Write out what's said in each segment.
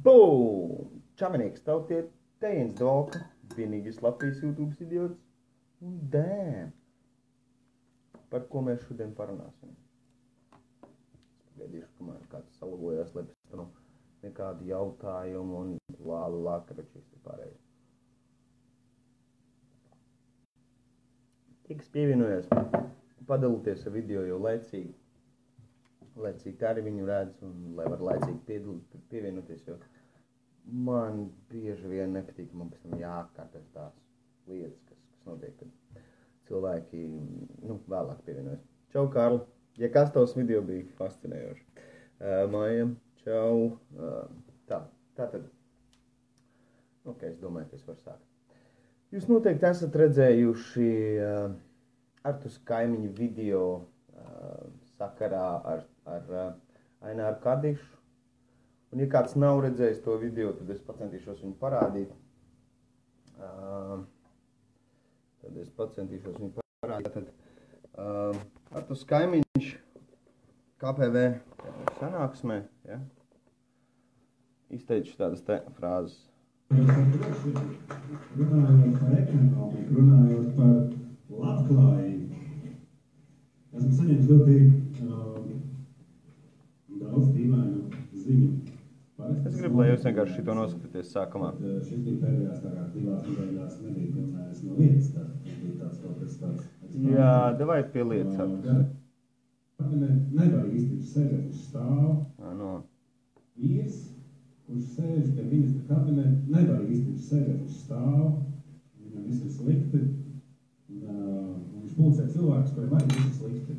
Boom! Čaminieks, tev tie tēns doka, vienīgais Latvijas YouTube idiots. Un damn! Par ko mēs šodien parunāsim? Pagaidīšu, kamēr kāds salabojās, lai pēc tam nekādi jautājumi un lā, kabačīs ir pārējais. Tiks pievienojies, padalīties ar video jau laicīgi tā arī viņu redz un lai var laicīgi pievienoties, jo man bieži vien nepatīk, man pēc tam jāatkārtos tās lietas, kas notiek, kad cilvēki, vēlāk pievienojas. Čau, Karl! Ja kas tavs video bija fascinējoši. Mājam, čau! Tātad, es domāju, ka es varu sākt. Jūs noteikti esat redzējuši Artus Kaimiņu video sakarā ar Aināru Kadišu. Un, ja kāds nav redzējis to video, tad es pacentīšos viņu parādīt. Artus Kaimiņš KPV sanāksmē, ja, izteicis tādas frāzes. Runājot par ekonomiku, runājot par labklājību, esmu saņēmis ļoti daudz dīvainu ziņu. Es gribu, lai jūs vienkārši šito noskatīties sākumā. Šis bija pēdējās divās nedēļās nebija pilnēs no vietas, tā bija tāds kaut kas tāds. Jā, davai pie lietas. Nevar īsti sēdēt uz stāvu. Vīrs, kurš sēž pie ministra kabineta, nevar īsti sēdēt uz stāvu. Viņam viss ir slikti. Viņš pulcē cilvēkus, kuriem arī viss ir slikti.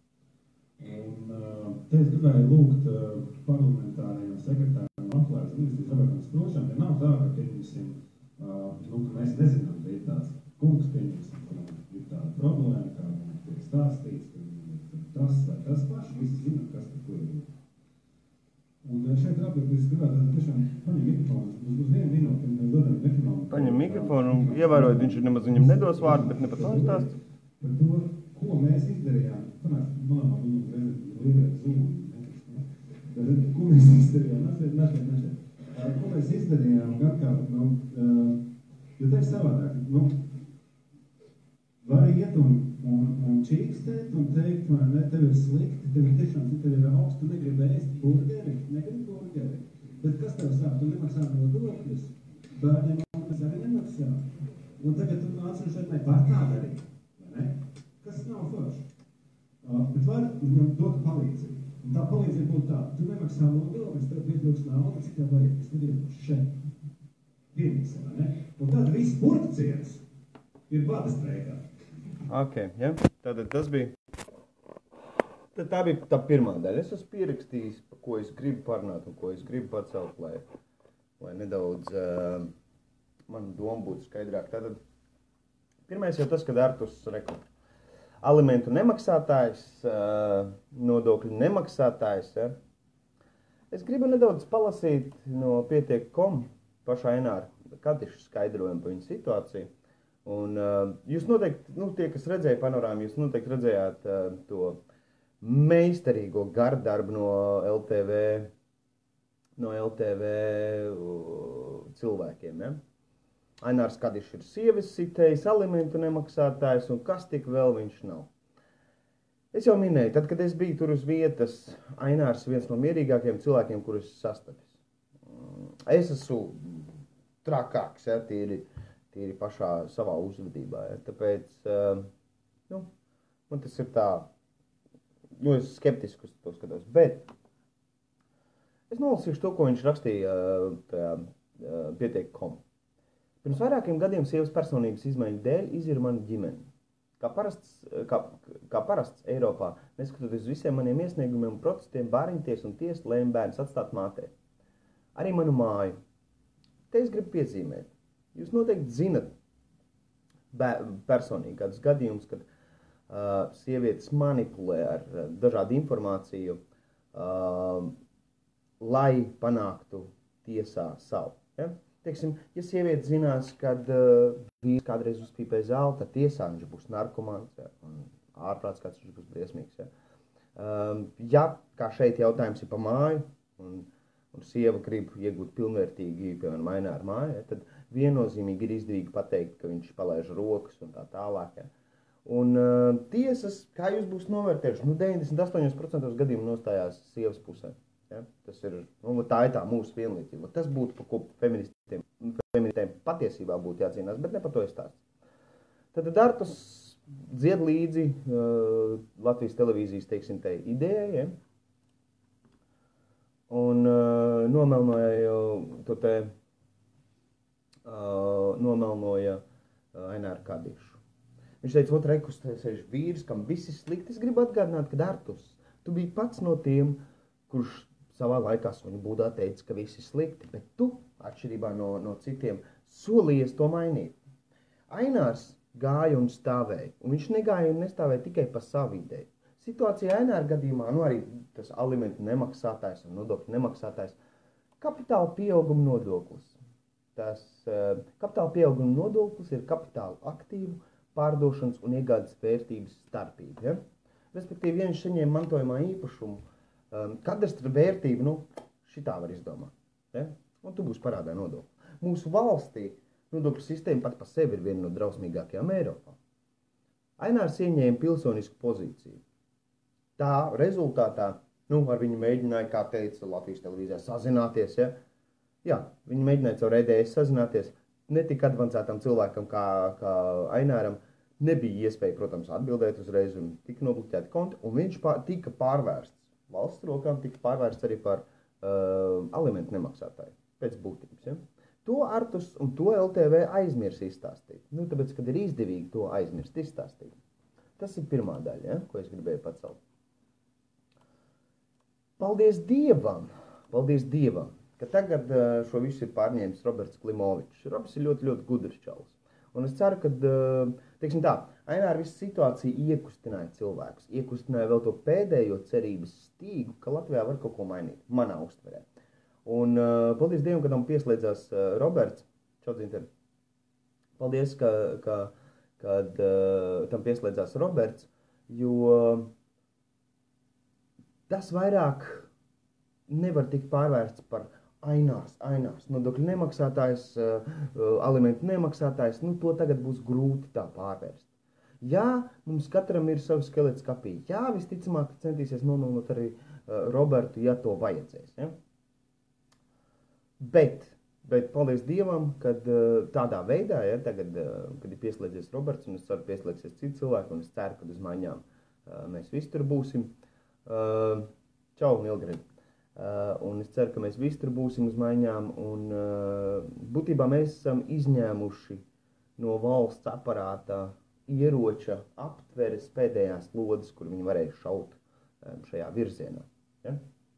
Te es gribēju lūgt parlamentārajiem sekretāriem labklājības ministrijas Robertam Strošam, ja nav tā, ka pieņemsim, ka mēs nezinām, ka ir tāds kungs pieņemsim, kuram ir tāda problēma, kā viņam tiek stāstīts, ka tas vai tas paši, visi zinām, kas par ko ir. Un šeit Robert, es gribētu tiešām paņem mikrofonu, uz 1 minūti, un mēs dodam mikrofonu. Paņem mikrofonu, ievērojot, viņš nemaz viņam nedos vārdu, bet ne par to stāst. Par to, ko mēs izdarījām, panāc, manā viņu lielēt zūmu, ko mēs izdarījām, našķiet, ko mēs izdarījām, gan kā, jo te ir savādāk, var iet un čīkstēt un teikt, vai ne, tev ir slikti, tev ir tiešām, tev ir augsts, tu negribi ēst burgeri, bet kas tev sāk, tu nemaksā nodokļus, bērniem mēs arī nemaksā, un tagad tu nāc un šeit var tā darīt, vai ne, kas nav forši, bet var viņam dot palīdzību. Un tā palīdzība būtu tā, tu nemaksā nodokļus, tev pietrūks nauda, cik tev vajag, es nevienu šeit. Pirmisi, vai ne? Un tad viss burkciens ir bada streikā. Ja? Tātad tas bija. Tā bija tā pirmā daļa. Es esmu pierakstījis, par ko es gribu parunāt un ko es gribu pacelt, lai nedaudz man doma būtu skaidrāk. Tātad pirmais jau tas, kad Artus alimentu nemaksātājs, nodokļu nemaksātājs. Ja? Es gribu nedaudz palasīt no pietiek.com pašā Aināra Kadiša skaidrojumu par viņu situāciju. Un jūs noteikti, tie, kas redzēja panorāmu, jūs noteikti redzējāt to meistarīgo gardarbu no LTV cilvēkiem. Ja? Ainārs Kadišs ir sievis sitējs, alimentu nemaksātājs un kas tik vēl viņš nav. Es jau minēju, tad, kad es biju tur uz vietas, Ainārs viens no mierīgākajiem cilvēkiem, kurus sastapis. Es esmu trakāks, ja, tīri pašā savā uzvedībā. Ja. Tāpēc, man tas ir tā, es skeptiski uz to skatos, bet es nolasīšu to, ko viņš rakstīja tajā pietiek.com. Pirms vairākiem gadiem sievas personības izmaiņu dēļ izira manu ģimeni. Kā parasts Eiropā, neskatoties uz visiem maniem iesniegumiem un protestiem, bāriņties un tiesa lēma bērnus atstāt mātē. Arī manu māju. Te es gribu piezīmēt. Jūs noteikti zinat personīgi kādus gadījumus, kad sievietes manipulē ar dažādu informāciju, lai panāktu tiesā savu. Ja? Teiksim, ja sieviete zinās, kad vīrs kādreiz uzpīpē zelta, tiesā viņš būs narkomāns, ja, un ārprāts kāds viņš būs briesmīgs. Ja. Ja, kā šeit jautājums ir pa māju, un sieva grib iegūt pilnvērtīgi, piemēram, Aināra māju, ja, tad viennozīmīgi ir izdevīgi pateikt, ka viņš palaiž rokas un tā tālāk. Ja. Un tiesas, kā jūs būs novērtējuši, 98% gadījumu nostājās sievas pusē. Ja. Tas ir, tā ir tā mūsu vienlīdzība. Tas būtu, par ko feministiem patiesībā būtu jācīnās, bet ne par to izstāst. Tad Artus dzied līdzi Latvijas televīzijas, teiksim, tai idejai, ja? Un nomelnoja Aināru Kadišu. Viņš teica, rekus vīrs, kam viss ir slikti. Es gribu atgādināt, ka Artus, tu biji pats no tiem, kurš savā laikā suņu būdā teica, ka viss ir slikti, bet tu, atšķirībā no citiem, solījies to mainīt. Ainārs gāja un stāvēja, un viņš negāja un nestāvēja tikai par savu ideju. Situācija Aināra gadījumā, arī tas alimentu nemaksātājs un nodokļu nemaksātājs, kapitāla pieauguma nodoklis. Tas kapitāla pieauguma nodoklis ir kapitāla aktīvu pārdošanas un iegādes vērtības starpība. Ja? Respektīvi, ja viņš saņēma mantojumā īpašumu, kadastra vērtība, šitā var izdomāt. Ja? Un tu būsi parādā nodokli. Mūsu valstī nodokļu sistēma pat par sevi ir viena no drausmīgākajām Eiropā. Ainārs ieņēma pilsonisku pozīciju. Tā rezultātā, ar viņu mēģināja, kā teica Latvijas televīzijā, sazināties. Ja? Jā, viņi mēģināja caur EDS sazināties. Ne tik advancētam cilvēkam kā Aināram nebija iespēja, protams, atbildēt uzreiz un tika nobloķēti konti, un viņš tika pārvērsts valsts rokām, tika pārvērsts arī par alimentu nemaksātāju pēc būtības. Ja? To Artus un to LTV aizmirs izstāstīt. Tāpēc, kad ir izdevīgi to aizmirst izstāstīt. Tas ir pirmā daļa, ja? Ko es gribēju pacelt. Paldies Dievam, ka tagad šo visu ir pārņēmis Roberts Klimovičs. Robs ir ļoti, ļoti gudrs čalis. Un es ceru, ka, teiksim tā, Aināra visu situāciju iekustināja cilvēkus. Iekustināja vēl to pēdējo cerības stīgu, ka Latvijā var kaut ko mainīt, manā uztverē. Un paldies Dievam, kad tam pieslēdzās Roberts. Čau, Dzinter. Paldies, kad tam pieslēdzās Roberts, jo tas vairāk nevar tikt pārvērsts par Ainārs, nodokļu nemaksātājs, alimentu nemaksātājs, to tagad būs grūti tā pārvērst. Jā, mums katram ir savs skelets kapī. Jā, visticamāk, centīsies nomelnot arī Robertu, ja to vajadzēs. Ja? Bet paldies Dievam, kad tādā veidā, ja, tagad, kad ir pieslēdzies Roberts, un es ceru, pieslēgsies citi cilvēki, un es ceru, ka uz maiņām mēs visi tur būsim. Čau, Milgrid. Un es ceru, ka mēs visi tur būsim uz maiņām, un būtībā mēs esam izņēmuši no valsts aparāta ieroča aptveres pēdējās lodes, kur viņi varēja šaut šajā virzienā. Ja?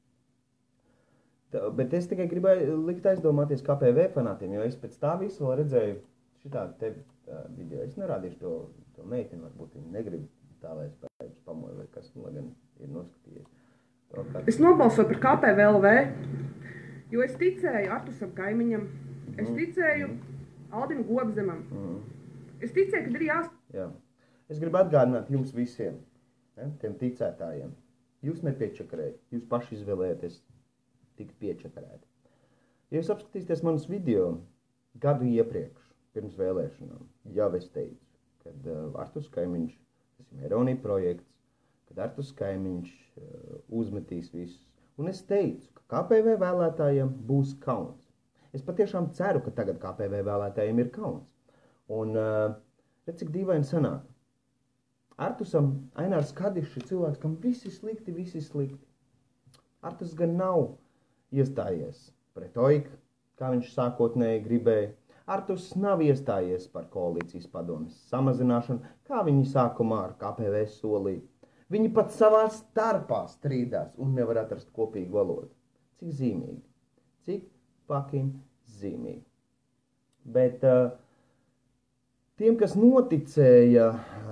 Bet es tikai gribēju likt aizdomāties KPV fanātiem, jo es pēc tā visu vēl redzēju šitādu te video. Es nerādīšu to meitini, varbūt viņi negrib tā, lai es pēc pamoju vai kas, lai gan ir noskatījies. Es nobalsoju par KPVLV, jo es ticēju Artusam Kaimiņam, es ticēju Aldim Gobzemam, es ticēju, ka ir Jā. Es gribu atgādināt jums visiem, ja, tiem ticētājiem, jūs nepiečakarējat, jūs paši izvēlēties tikt piečakarēti. Ja jūs apskatīsieties manus video gadu iepriekš, pirms vēlēšanām, jau es teicu, kad Artus Kaimiņš, tas ir Meironija projekts, kad Artus Kaimiņš uzmetīs visus. Un es teicu, ka KPV vēlētājiem būs kauns. Es patiešām ceru, ka tagad KPV vēlētājiem ir kauns. Un redz, cik dīvaini sanāk. Artusam Ainārs Kadišs ir cilvēks, kam visi slikti. Artus gan nav iestājies pret Oiku, kā viņš sākotnēji gribēja. Artus nav iestājies par koalīcijas padomes samazināšanu, kā viņi sākumā ar KPV solīja. Viņi pat savā starpā strīdās un nevar atrast kopīgu valodu. Cik zīmīgi. Cik fucking zīmīgi. Bet tiem, kas noticēja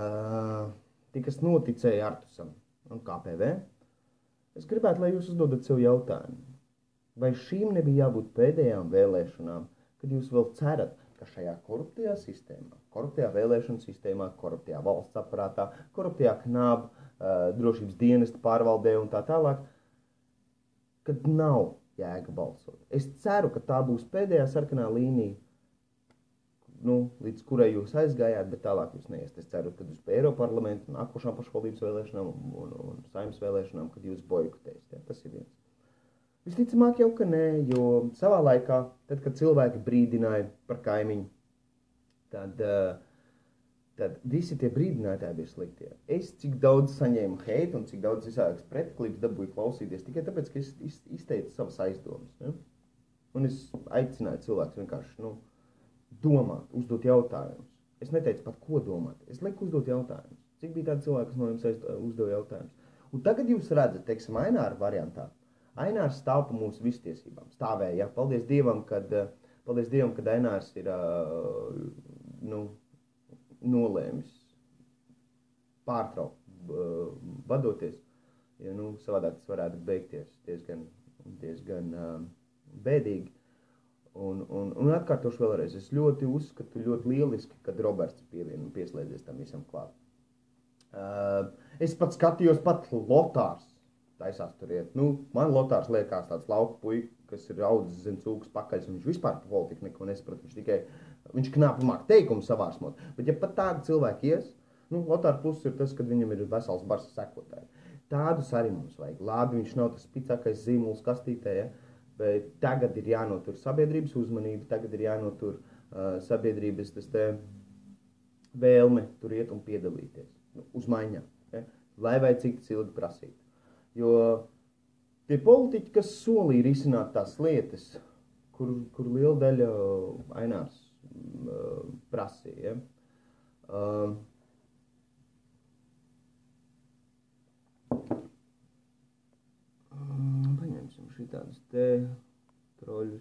Artusam un KPV, es gribētu, lai jūs uzdodat sev jautājumu. Vai šīm nebija jābūt pēdējām vēlēšanām, kad jūs vēl cerat, ka šajā koruptajā sistēmā, koruptajā vēlēšanu sistēmā, koruptajā valsts aparātā, koruptajā knābu, drošības dienesta pārvaldē un tā tālāk, kad nav jēga balsot. Es ceru, ka tā būs pēdējā sarkanā līnija, līdz kurai jūs aizgājāt, bet tālāk jūs neiest. Es ceru, ka uz Eiroparlamentu, nākošām pašvaldības vēlēšanām un saimnes vēlēšanām, kad jūs boikotēsiet. Ja? Tas ir viens. Visticamāk jau, ka nē, jo savā laikā, tad, kad cilvēki brīdināja par kaimiņu, tad visi tie brīdinātāji bija sliktie. Es cik daudz saņēmu heitu un cik daudz visādas pretklips dabūju klausīties tikai tāpēc, ka es izteicu savas aizdomas. Ja? Un es aicināju cilvēkus vienkārši, domāt, uzdot jautājumus. Es neteicu pat, ko domāt. Es lieku uzdot jautājumus. Cik bija tādi cilvēki, kas no jums uzdeva jautājumus. Un tagad jūs redzat, teiksim, Aināra variantā. Ainārs stāv pa mūsu vistiesībām. Stāvēja, ja? Paldies Dievam, kad Ainārs ir, nolēmis pārtraukt vadoties. Ja, savādāk tas varētu beigties diezgan bēdīgi. Un atkārtošu vēlreiz, es ļoti uzskatu ļoti lieliski, kad Roberts pieslēdzies tam visam klāt. Es pat skatījos, pat Lotārs taisās tur iet. Man Lotārs liekas tāds lauka puika, kas ir audzis zem cūkas pakaļs, un viņš vispār par politiku neko nesaprat, viņš knāpi māk teikumu savārsmot. Bet ja pat tādi cilvēki ies, Lotārs plus ir tas, kad viņam ir vesels bars sekotāji. Tādus arī mums vajag. Labi, viņš nav tas spicākais zīmuls kastītē, ja? Bet tagad ir jānotur sabiedrības uzmanība, tagad ir jānotur sabiedrības vēlme tur iet un piedalīties uz maiņām, ja? Lai vai cik tas ilgi prasītu. Jo tie politiķi, kas solīja risināt tās lietas, kur liela daļa Ainārs prasīja, ja? Paņemsim šitādus te troļus.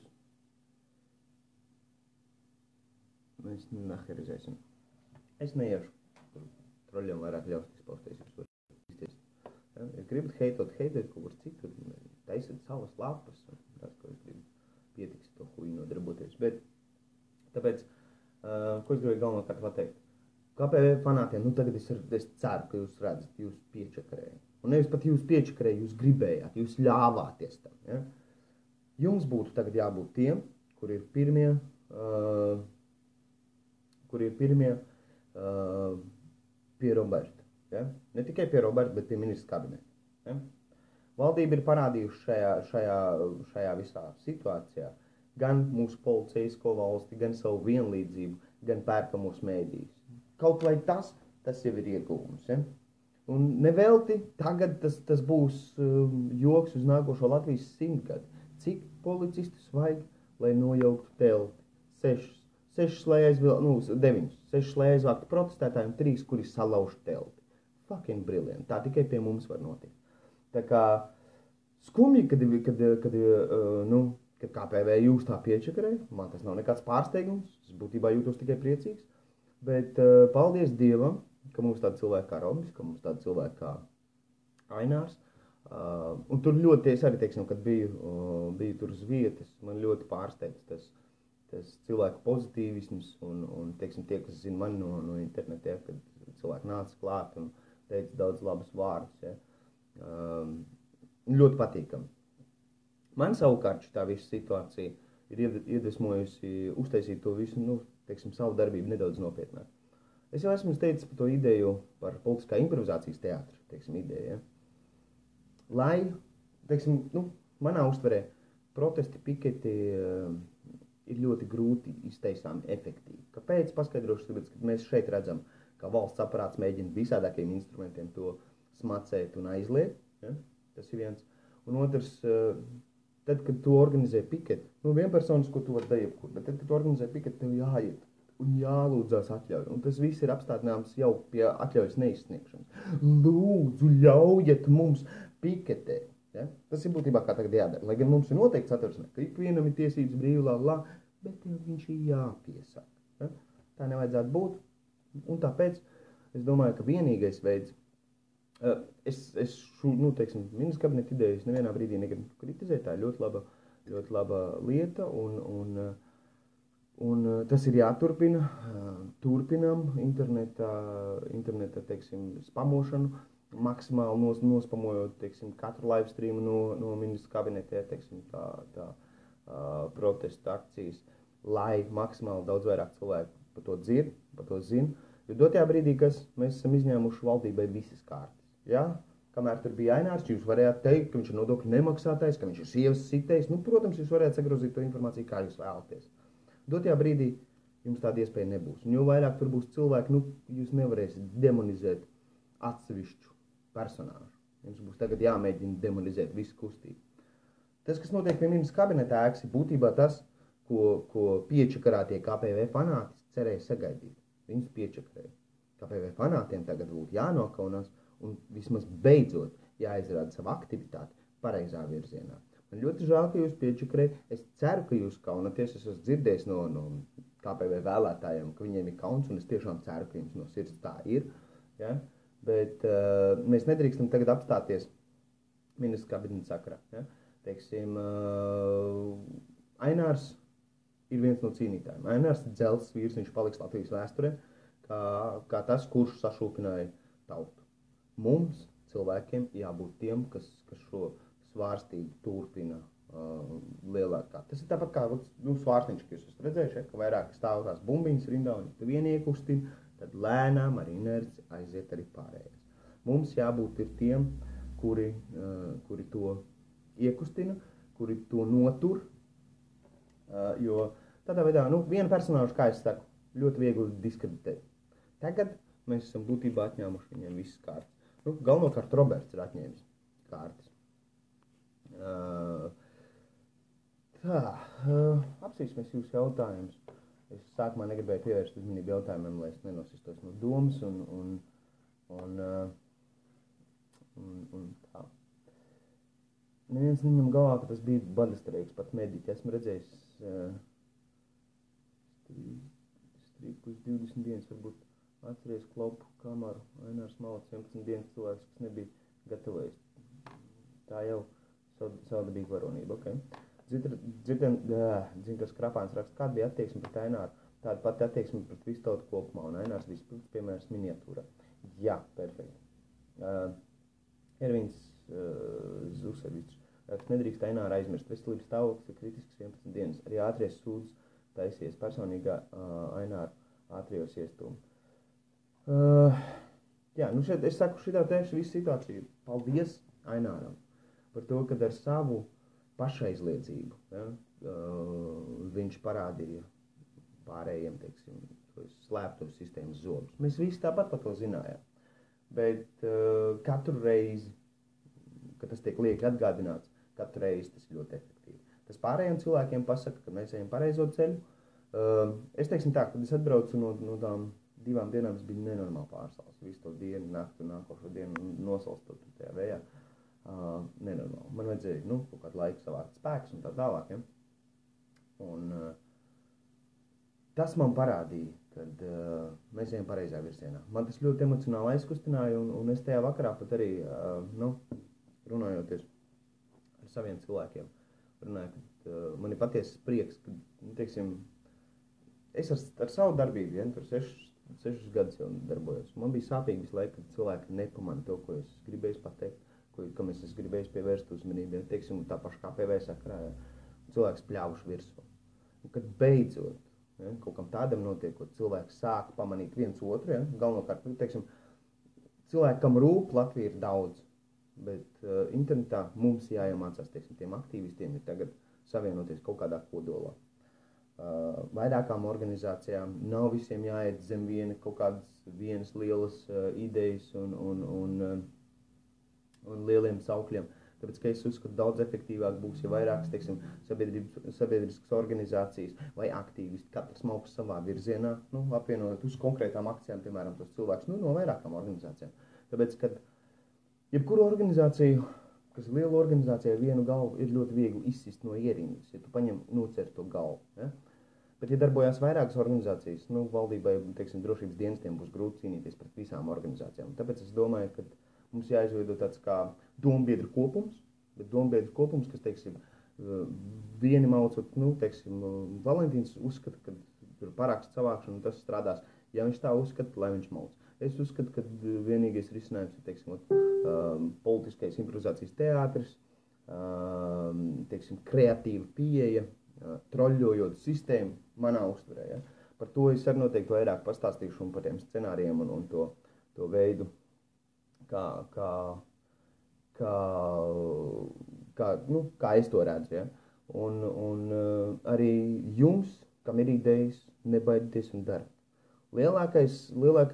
Mēs naherizēsim. Es neiešu. Troļiem vairāk ļaust izpausties. Ja gribat heitēt kaut kur citur, taisiet savas lapas. Tas, ko es gribu pietiks to huju nodarboties. Bet tāpēc, ko es gribēju galvenokārt pateikt? KPV fanātiem, tagad es ceru, ka jūs redzat, jūs piečakarējat. Un nevis pat jūs piečakarējat, jūs gribējāt, jūs ļāvāties tam. Ja? Jums būtu tagad jābūt tiem, kur ir pirmie pie Roberta. Ja? Ne tikai pie Roberta, bet pie ministra kabineta. Ja? Valdība ir parādījuši šajā visā situācijā gan mūsu policijasko valsti, gan savu vienlīdzību, gan pērkamos mēdījus. Kaut vai tas jau ir ieguvums. Ja? Un nevelti tagad tas būs joks uz nākošo Latvijas 100 gadu. Cik policistus vajag, lai nojauktu telti? 6, lai aizvāktu protestētāji un 3, kuri salauž telti. Fucking brilliant. Tā tikai pie mums var notikt. Tā kā skumji, kad KPV jūs tā piečakarē, man tas nav nekāds pārsteigums, es būtībā jūtos tikai priecīgs, bet paldies Dievam, ka mums tāda cilvēka kā Robis, ka mums tāda cilvēka kā Ainārs, un tur ļoti, es arī, teiksim, kad biju tur uz vietas, man ļoti pārsteidz tas cilvēku pozitīvisms, un teiksim, tie, kas zina mani no interneta, ja, kad cilvēki nāca klāt un teica daudz labus vārdus, ja. Ļoti patīkami. Man savukārt šitā visa situācija ir iedvesmojusi uztaisīt to visu, teiksim, savu darbību nedaudz nopietnāk. Es jau esmu teicis par to ideju par politiskā improvizācijas teātru, teiksim, ideju, ja. Lai, teiksim, manā uztverē protesti, piketi ir ļoti grūti izteisām efektīvi. Kāpēc? Paskaidrošu, tāpēc, ka mēs šeit redzam, ka valsts aparāts mēģina visādākiem instrumentiem to smacēt un aizliegt, ja? Tas ir viens. Un otrs, tad, kad tu organizē piketu, vienpersonis, ko tu vari darīt jebkur, bet tad, kad tu organizē piketu, tev jāiet un jālūdzās atļauju. Un tas viss ir apstādināms jau pie atļaujas neizsniegšanas. Lūdzu, ļaujiet mums piketēt. Ja? Tas ir būtībā kā tagad jādara. Lai gan mums ir noteikts atversmē, ka ikvienam ir tiesības brīvi, bet tev viņš ir jāpiesaka. Ja? Tā nevajadzētu būt. Un tāpēc es domāju, ka vienīgais veids, teiksim, ministra kabineta idejas nevienā brīdī negribu kritizēt, tā ir ļoti laba lieta, un tas ir jāturpina, turpinam interneta, teiksim, spamošanu, maksimāli nospamojot, teiksim, katru live streamu no ministra kabineta, teiksim, tā protestu akcijas, lai maksimāli daudz vairāk cilvēku par to dzird, par to zina. Jo dotajā brīdī, kas mēs esam izņēmuši valdībai visas kārtas, ja? Kamēr tur bija Ainārs, jūs varējāt teikt, ka viņš ir nodokļu nemaksātājs, ka viņš ir sievas sitējs. Nu, protams, jūs varētu sagrozīt to informāciju, kā jūs vēlaties. Dotajā brīdī jums tāda iespēja nebūs. Un jo vairāk tur būs cilvēki, nu, jūs nevarēsiet demonizēt atsevišķu personāžu. Jums būs tagad jāmēģina demonizēt visu kustību. Tas, kas notiek pie ministra kabineta ēkas, ir būtībā tas, ko piečakarā tie KPV fanātisti cerēja sagaidīt. Viņus piečakarēja. KPV fanātiem tagad būtu jānokaunās un vismaz beidzot jāizrāda savu aktivitāti pareizā virzienā. Man ļoti žēl, ka jūs piečakarēja. Es ceru, ka jūs kaunaties. Es esmu dzirdējis no KPV vēlētājiem, ka viņiem ir kauns, un es tiešām ceru, ka jums no sirds tā ir. Ja? Bet mēs nedrīkstam tagad apstāties ministra kabineta sakarā. Ja? Teiksim, Ainārs ir viens no cīnītājiem. Ainārs ir dzelzs vīrs, viņš paliks Latvijas vēsturē, kā tas, kurš sašūpināja tautu. Mums, cilvēkiem, jābūt tiem, kas šo svārstību turpina lielākā. Tas ir tāpat kā svārstiņš, ka jūs esat redzējuši, ka vairāk stāv tās bumbiņas rindā, un tu vien iekustina, tad lēnām ar inerci aiziet arī pārējais. Mums jābūt ir tiem, kuri to iekustina, kuri to notur, jo tādā veidā, viena personāža, kā es saku, ļoti viegli diskreditēt. Tagad mēs esam būtībā atņēmuši viņiem visas kārtas. Galvenokārt Roberts ir atņēmis kārtas. Apsīsimies jūsu jautājumus. Es sākumā negribēju pievērst uzmanību jautājumiem, lai es nenosistos no domas un tā. Neviens neņem galvā, ka tas bija badastreiks, pat mediķi. Esmu redzējis strīkus 20 dienas, varbūt atceries Klopu Kamaru, Ainārs Malacis 11 dienas cilvēks, kas nebija gatavojies. Tā jau saudabīga varonība, ok. Dzintars Krapāns raksta, kāda bija attieksme pret Aināru, tāda pati attieksme pret visu tautu kopumā, un Ainārs vispilds piemērs miniatūrā. Jā, perfekti. Ervīns Zusevičs. Nedrīkst Aināru aizmirst. Veselības stāvoklis ir kritisks 11 dienas. Arī ātries sūdzes taisies personīgā Aināru ātrijos iestūmi. Jā, šeit es saku šitā tēkšu visu situāciju. Paldies Aināram par to, kad ar savu pašaizliedzību, ja, viņš parādīja pārējiem, teiksim, slēptos sistēmas zobus. Mēs visi tāpat par to zinājām. Bet katru reizi, kad tas tiek lieki atgādināts, katru reizi tas ir ļoti efektīvi. Tas pārējiem cilvēkiem pasaka, ka mēs ejam pareizo ceļu. Es teiksim tā, kad es atbraucu no tām 2 dienām, es biju nenormāli pārsals. Visu to dienu, naktu, nākošo dienu nosalstot tajā vējā. Nenormāli. Man vajadzēja, kaut kādu laiku savākt spēkus un tā tālāk, ja? Un tas man parādīja, kad mēs ejam pareizā virzienā. Man tas ļoti emocionāli aizkustināja, un es tajā vakarā pat arī, runājoties ar saviem cilvēkiem, runāju, ka man ir patiesas prieks, ka, teiksim, es ar savu darbību, ja, tur 6 gadus jau darbojos. Man bija sāpīgi visu laiku, kad cilvēki nepamana to, ko es gribēju pateikt, kam es gribēju pievērst uzmanību, ja, teiksim, tā paša KPV sakarā, ja, cilvēks pļāvuši virsū. Un kad beidzot, ja, kaut kam tādam notiekot, cilvēks sāk pamanīt viens otru, ja, galvenokārt, teiksim, cilvēkam rūp Latvija ir daudz, bet internetā mums jāiemācās, teiksim, tiem aktīvistiem ir tagad savienoties kaut kādā kodolā. Vairākām organizācijām nav visiem jāiet zem kaut kādas vienas lielas idejas un lieliem saukļiem. Tāpēc, ka es uzskatu, daudz efektīvāk būs, ja vairākas, teiksim, sabiedriskas organizācijas vai aktīvisti, katrs mauks savā virzienā, apvienojot uz konkrētām akcijām, piemēram, tos cilvēkus, no vairākām organizācijām. Tāpēc, kad jebkuru organizāciju, kas ir liela organizācija ar vienu galvu, ir ļoti viegli izsist no ierindas, ja tu paņem nocer to galvu. Ja? Bet, ja darbojās vairākas organizācijas, valdībai, teiksim, drošības dienestiem būs grūti cīnīties pret visām organizācijām. Tāpēc es domāju, ka mums jāizveido tāds kā dombiedru kopums, bet dombiedru kopums, kas, teiksim, vieni maucot, teiksim, Valentīns uzskata, ka tur parakstu savākšana, tas strādās. Ja viņš tā uzskata, lai viņš mauc. Es uzskatu, ka vienīgais risinājums ir, teiksim, politiskais improvizācijas teātris, teiksim, kreatīva pieeja, troļļojot sistēmu manā uztverē. Ja? Par to es arī noteikti vairāk pastāstīšu un par tiem scenārijiem un to veidu, kā es to redzu. Ja? Un arī jums, kam ir idejas, nebaidieties un dara. Lielākais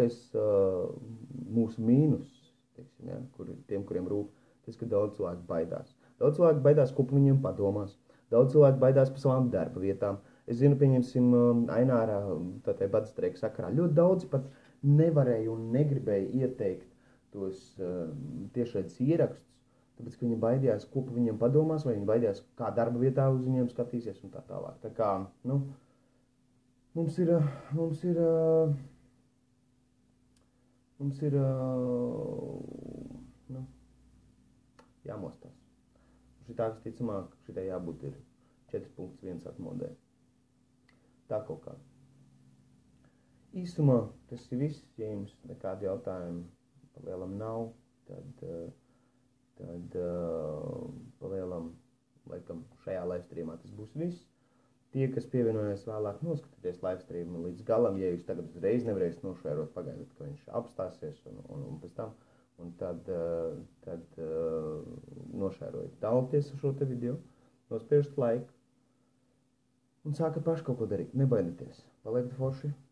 mūsu mīnus, teiksim, ja, tiem, kuriem rūp, tas, ka daudz cilvēku baidās. Daudz cilvēku baidās, ko par viņiem padomās. Daudz cilvēku baidās par savām darba vietām. Es zinu, pieņemsim, Aināra, tātad badstreika sakarā, ļoti daudzi pat nevarēja un negribēja ieteikt tos tiešraides ierakstus, tāpēc, ka viņi baidījās, ko par viņiem padomās, vai viņi baidījās, kā darba vietā uz viņiem skatīsies un tā tālāk. Tā kā, mums ir jāmostās. Šitā visticamāk, šitai jābūt ir 4.1 atmodē. Tā kaut kā. Īsumā tas ir viss. Ja jums nekādi jautājumi palielam nav, tad palielam, laikam, šajā livestreamā tas būs viss. Tie, kas pievienojas vēlāk, noskatieties livestreamu līdz galam, ja jūs tagad uzreiz nevarēsiet nošērot, pagaidiet, ka viņš apstāsies un pēc tam, un tad nošērojiet. Dalieties ar šo te video, nospiežat laiku un sākat paši kaut ko darīt. Nebaidieties. Palieciet forši.